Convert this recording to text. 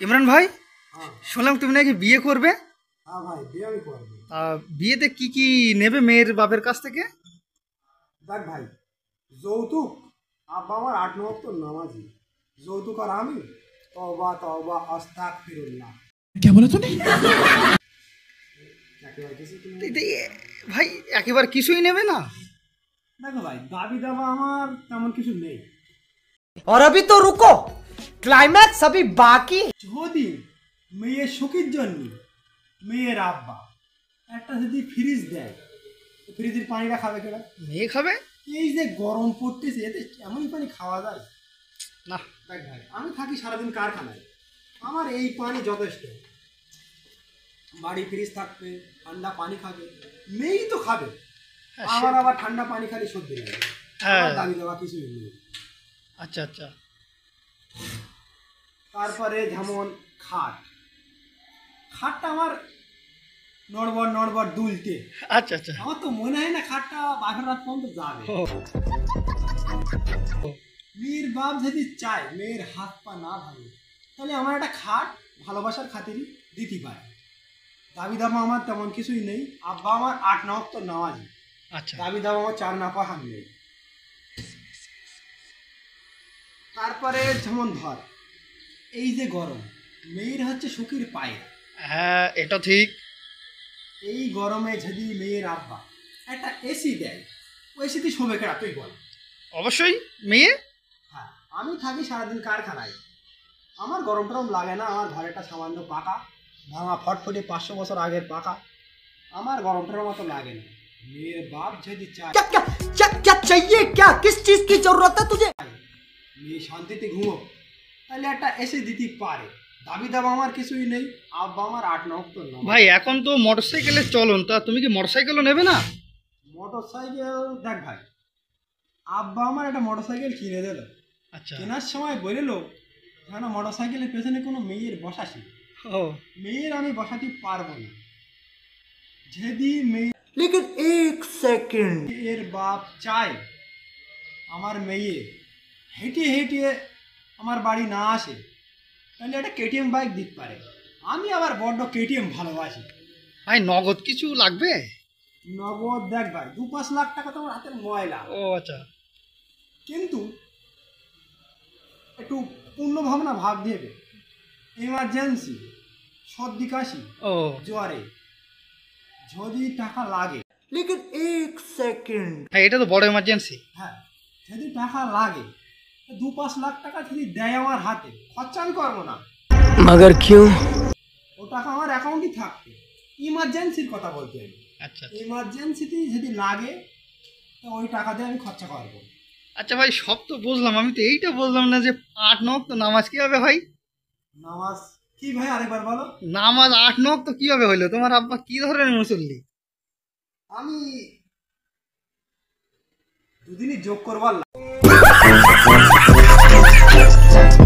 ইমরান ভাই, শুনলাম তুমি নাকি বিয়ে করবে। হ্যাঁ ভাই, বিয়ে আমি করবো। বিয়েতে কি কি নেবে মেয়ের বাপের কাছ থেকে? দেখ ভাই, যৌতুক আব্বা আমার 8 ওয়াক্ত নামাজি। যৌতুক আর আমি তওবা তওবা আস্তাগফিরুল্লাহ। क्या बोला तूने? ভাই একেবারে কিছুই নেবে না? দেখো ভাই, দাবি দাবা আমার তেমন কিছু নেই। और अभी तो रुको, क्लाइमैक्स अभी बाकी। যদি মেয়ের সুখের জন্য মেয়ের আব্বা একটা যদি ফ্রিজ দেয়, ফ্রিজের পানিটা খাবে কেনা? মেয়ে খাবে। এই যে গরম পড়তেছে, এতে এমনই পানি খাওয়া যায় না। দেখ ভাই, আমি থাকি সারাদিন কারখানায়, আমার এই পানি যথেষ্ট। বাড়ি ফ্রিজ থাকবে, ঠান্ডা পানি খাবে, মেয়েই তো খাবে। আমার আবার ঠান্ডা পানি খালি সর্দি লাগে। আমার দাবি দেওয়া কিছুই নেই। আচ্ছা আচ্ছা। তারপরে যেমন খাটটা আমার নড়বড় দুলতে। আচ্ছা আচ্ছা। আমার তো মনে হয় না খাটটা 12 রাত পর্যন্ত যাবে। মেয়ের বাপ যদি চায় মেয়ের হাত পা না ভাঙে, তাহলে আমার একটা খাট ভালোবাসার খাতিরই দিতে পারে। দাবি দাবা আমার তেমন কিছুই নেই। আব্বা আমার 8 ওয়াক্ত নামাজি। আচ্ছা। দাবি দাবা আমার 4 নাপাহান নেই। তারপরে যেমন ধর, এই যে গরম, মেয়ের হচ্ছে সুখীর পায়ে। হ্যাঁ, এটা ঠিক। এই গরমে যদি মেয়ের আব্বা একটা এসি দেয়, ওই এসিতে শোবে কেনা তুই বল? অবশ্যই মেয়ে। হ্যাঁ, আমি থাকি সারাদিন কারখানায়, আমার গরম টরম লাগে না। আমার ঘরেটা সামান্য পাকা, ভাঙা ফটফটে 500 বছর আগের পাকা, আমার গরম টরম মতো লাগে না। মেয়ের বাপ যদি চায়, क्या चाहिए, क्या किस चीज की जरूरत है तुझे? মেয়ে শান্তিতে ঘুমো, তাহলে একটা এসি দিতে পারে। দাবি দাবা আমার কিছুই নেই। আব্বা আমার 8 ওয়াক্ত নামাজ। ভাই এখন তো মোটরসাইকেলের চলন, তা তুমি কি মোটরসাইকেলও নেবে না? মোটরসাইকেল দেখ ভাই, আব্বা আমার একটা মোটরসাইকেল কিনে দিল। আচ্ছা। কেনার সময় বললো যেন মোটরসাইকেলের পেছনে কোনো মেয়ের বসাসি। ও, মেয়ের আমি বসাতে পারবো না। যদি लेकिन एक सेकंड, মেয়ের বাপ চায় আমার মেয়ে হেঁটে হেঁটে আমার বাড়ি না আসে, তাহলে একটা কেটিএম বাইক দিতে পারে। আমি আবার বড্ড কেটিএম ভালোবাসি। ভাই নগদ কিছু লাগবে? নগদ দেখ ভাই, 2-5 লাখ টাকা তো আমার হাতের ময়লা। ও আচ্ছা। কিন্তু একটু পূর্ণ ভাবনা ভাব দেবে। এমার্জেন্সি, সর্দি কাশি, ओ জ্বরে যদি টাকা লাগে, लेकिन एक सेकंड, হ্যাঁ, এটা তো বড় এমার্জেন্সি। হ্যাঁ যদি টাকা লাগে, 2-5 লাখ টাকা যদি দেয় আমার হাতে, খরচা আমি করবো না। मगर क्यों? ও টাকা আমার অ্যাকাউন্টে থাকবে। ইমার্জেন্সির কথা বলতে হবে। আচ্ছা ইমার্জেন্সিতে যদি লাগে, তো ওই টাকা দিয়ে আমি খরচা করবো। আচ্ছা। ভাই সব তো বুঝলাম, আমি তো এইটা বললাম না যে 8 ওয়াক্ত নামাজ কি হবে ভাই? নামাজ কি ভাই, আরেকবার বলো। নামাজ 8 ওয়াক্ত কিভাবে হইলো? তোমার আব্বা কি ধরনের মুসল্লি? আমি দুদিনই যোগ করবার